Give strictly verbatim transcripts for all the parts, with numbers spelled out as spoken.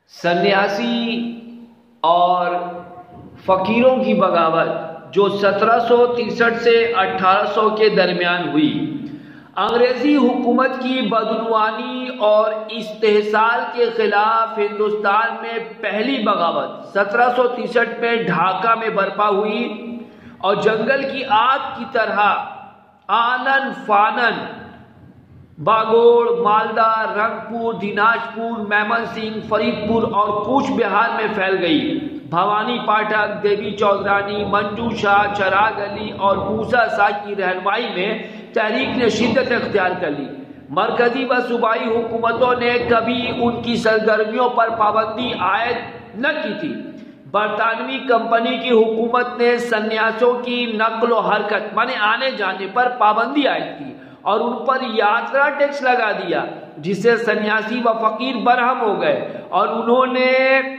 सन्यासी और फकीरों की बगावत जो सत्रह सौ तिरसठ से अठारह सौ के दरमियान हुई, अंग्रेजी हुकूमत की बदनवानी और इस्तेहसाल के खिलाफ हिंदुस्तान में पहली बगावत सत्रह सौ तिरसठ में ढाका में बर्पा हुई और जंगल की आग की तरह आनन फानन बागोड़, मालदा, रंगपुर, दिनाजपुर, मेमनसिंह, फरीदपुर और कूच बिहार में फैल गई। भवानी पाठक, देवी चौधरानी, मंजू शाह, चिराग अली और मूसा शाह की रहनुमाई में तहरीक ने शिद्दत इख्तियार कर ली। मरकजी व सूबाई हुकूमतों ने कभी उनकी सरगर्मियों पर पाबंदी आयद न की थी। बरतानवी कंपनी की हुकूमत ने सन्यासियों की नक्ल हरकत माने आने जाने पर पाबंदी आयद की और उन पर यात्रा टैक्स लगा दिया, जिससे सन्यासी व फकीर बरहम हो गए और उन्होंने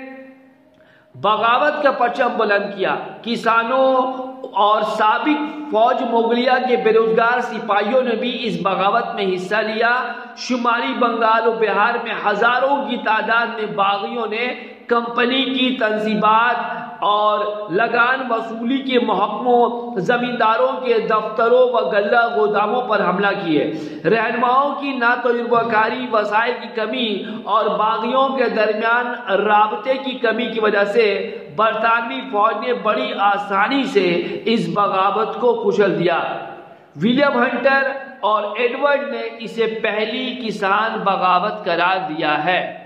बगावत का परचम बुलंद किया। किसानों और साबिक फौज मुगलिया के बेरोजगार सिपाहियों ने भी इस बगावत में हिस्सा लिया। शुमारी बंगाल और बिहार में हजारों की तादाद में बागियों ने कंपनी की तंजीबात और लगान वसूली के महकमों, जमींदारों के दफ्तरों व गल्ला गोदामों पर हमला किए। रहनुमाओं की नातजुर्बाकारी, वसाइल की कमी और बागियों के दरमियान राबते की कमी की वजह से बरतानवी फौज ने बड़ी आसानी से इस बगावत को कुचल दिया। विलियम हंटर और एडवर्ड ने इसे पहली किसान बगावत करार दिया है।